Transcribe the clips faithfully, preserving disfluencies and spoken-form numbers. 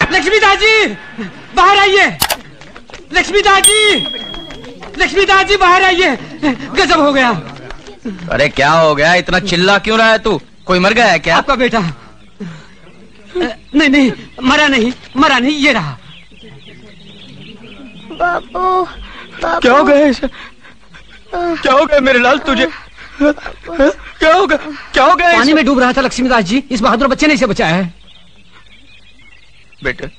लक्ष्मीदास जी बाहर आइए। लक्ष्मीदास जी, लक्ष्मीदास जी बाहर आइए। गजब हो गया। अरे क्या हो गया, इतना चिल्ला क्यों रहा है तू? कोई मर गया है क्या? आपका बेटा। नहीं नहीं, मरा नहीं, मरा नहीं, ये रहा। बापू, बापू। क्या हो गया इसे? क्या हो गया मेरे लाल तुझे? क्या हो गया? क्या हो गया? पानी में डूब रहा था लक्ष्मीदास जी, इस बहादुर बच्चे ने इसे बचाया है। बेटे,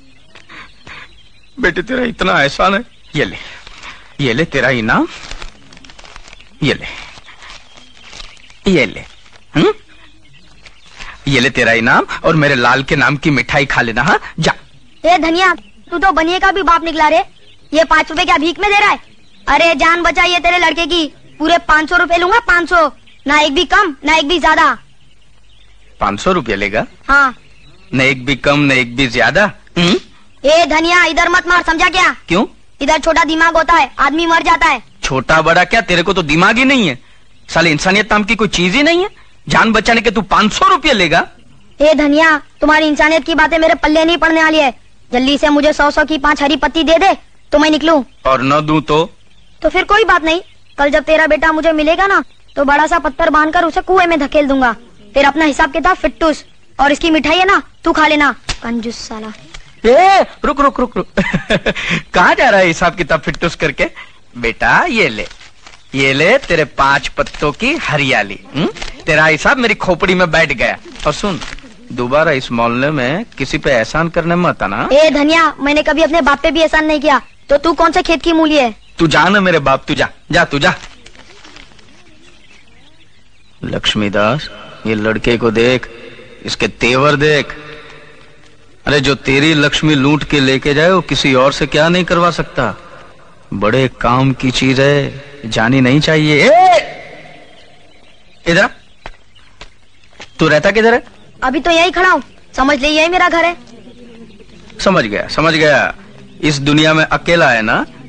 बेटे तेरा इतना एहसान है। ये ले, ये ले तेरा इनाम। ये ले, ये ले, हम्म? ये ले तेरा इनाम और मेरे लाल के नाम की मिठाई खा लेना। हाँ जा। ए धनिया, तू तो बनिए का भी बाप निकला रे। ये पाँच रुपए क्या भीख में दे रहा है? अरे जान बचाइए तेरे लड़के की। पूरे पाँच सौ रुपए लूंगा, पाँच सौ। ना एक भी कम, ना एक भी ज्यादा। पाँच सौ रुपया लेगा? हाँ। न एक भी कम, न एक भी ज्यादा। हम्म? ए धनिया, इधर मत मार, समझा क्या? क्यों? इधर छोटा दिमाग होता है, आदमी मर जाता है। छोटा बड़ा क्या, तेरे को तो दिमाग ही नहीं है। साले इंसानियत नाम की कोई चीज ही नहीं है। जान बचाने के तू पाँच सौ रुपये लेगा? ए धनिया, तुम्हारी इंसानियत की बातें मेरे पल्ले नहीं पड़ने वाली है। जल्दी से मुझे सौ सौ की पाँच हरी पत्ती दे दे तो मैं निकलूं। और न दूं तो? तो फिर कोई बात नहीं, कल जब तेरा बेटा मुझे मिलेगा ना, तो बड़ा सा पत्थर बांधकर उसे कुएं में धकेल दूंगा। फिर अपना हिसाब किताब फिट्टूस। और इसकी मिठाई है ना, तू खा लेना, कंजूस साला। ए, रुक रुक रुक रुक कहाँ जा रहा है हिसाब किताब फिट्टूस करके? बेटा ये ले, ये ले तेरे पांच पत्तों की हरियाली। हुँ? तेरा हिसाब मेरी खोपड़ी में बैठ गया। और सुन, दोबारा इस मोहल्ले में किसी पे एहसान करने मत आना। ए धनिया, मैंने कभी अपने बाप पे भी एहसान नहीं किया। तो तू कौन से खेत की मूली है? तू जा ना मेरे बाप, तू जा, जा तू जा। लक्ष्मीदास, ये लड़के को देख, इसके तेवर देख। अरे जो तेरी लक्ष्मी लूट के लेके जाए वो किसी और से क्या नहीं करवा सकता। बड़े काम की चीज है, जानी नहीं चाहिए। इधर तू रहता किधर है? अभी तो यही खड़ा हूँ, समझ ले यही मेरा घर है। समझ गया समझ गया। इस दुनिया में अकेला है ना?